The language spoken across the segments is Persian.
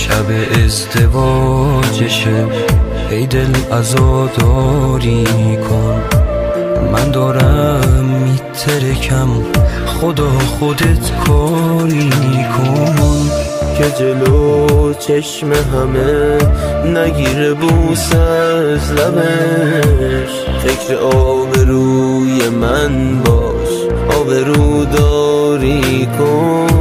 شب ازدواجشه، ای دل عزاداری کن، من دارم میترکم، خدا خودت کاری کن که جلو چشم همه نگیره بوس از لبش. فکر آبروی من باش، آبرو داری کن.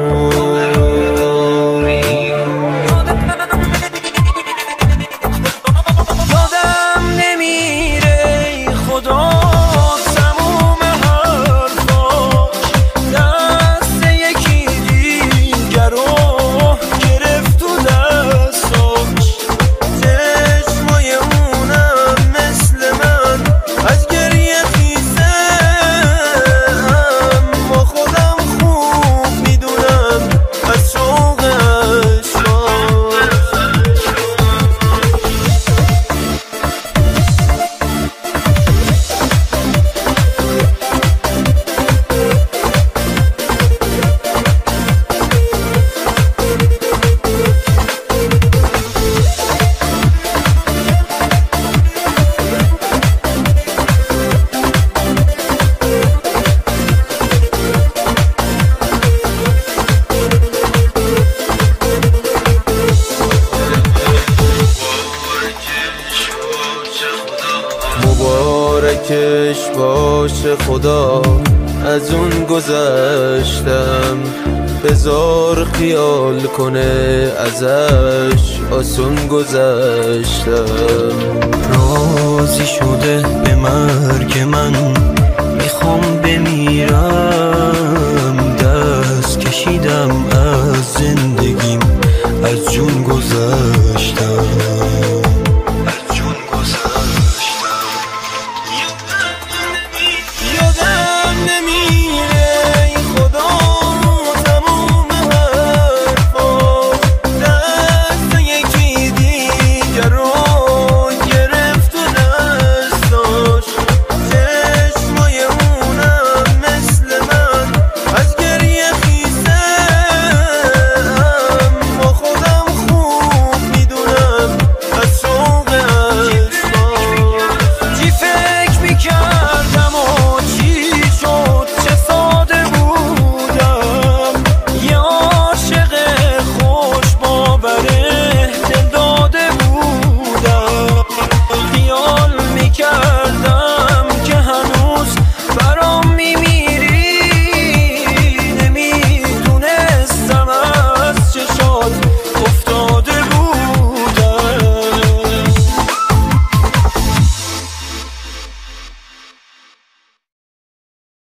مبارکش باشه خدا، از اون گذشتم، بذار خیال کنه ازش آسون گذشتم. راضی شده به مرگ من، میخوام بمیرم، دست کشیدم از زندگیم، از جون گذشتم.